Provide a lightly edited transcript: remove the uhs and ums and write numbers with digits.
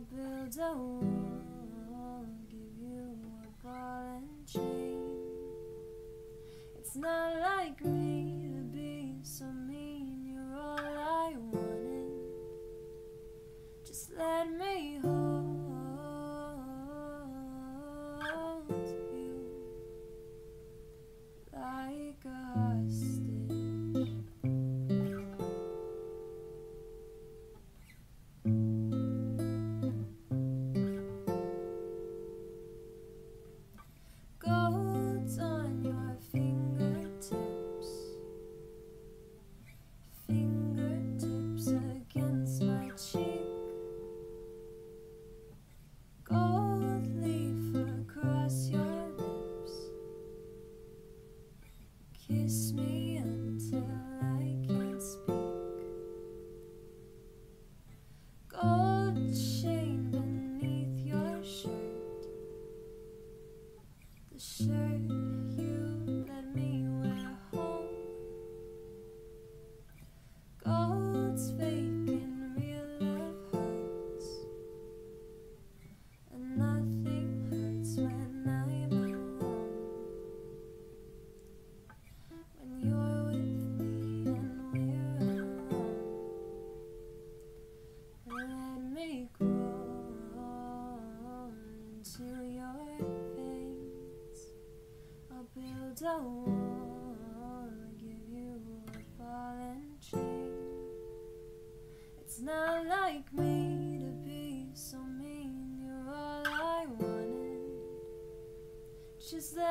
build a wall, give you a ball and chain. It's not like me to be so mean, you're all I wanted. Just let me hold you like a hostage. Gold's on your fingertips, fingertips against my cheek. Gold leaf across your lips. Kiss me until I can't speak. Gold chain beneath your shirt, the shirt you let me wear home. Gold's fake and real love hurts, and nothing hurts when I'm alone. When you're with me and we're alone, let me crawl into your veins. I'll build a wall, give you a ball and chain. It's not like me to be so mean, you're all I wanted. Just